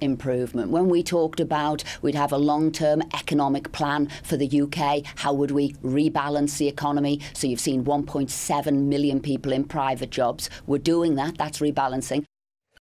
improvement. When we talked about we'd have a long-term economic plan for the UK, how would we rebalance the economy? So you've seen 1.7 million people in private jobs. We're doing that. That's rebalancing.